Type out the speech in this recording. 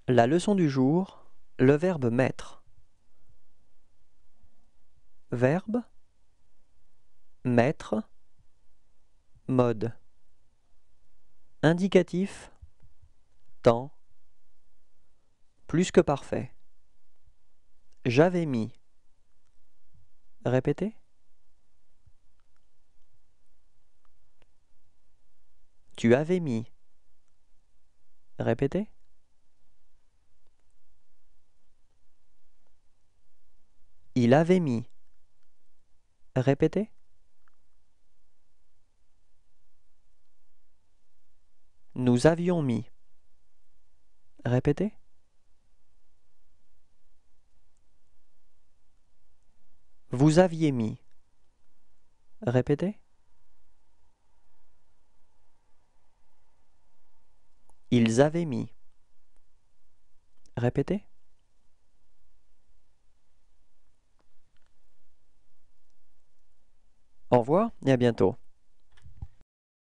La leçon du jour, le verbe mettre. Verbe, mettre, mode. Indicatif, temps, plus que parfait. J'avais mis. Répétez. Tu avais mis. Répétez. Il avait mis. Répétez. Nous avions mis. Répétez. Vous aviez mis. Répétez. Ils avaient mis. Répétez. Au revoir et à bientôt.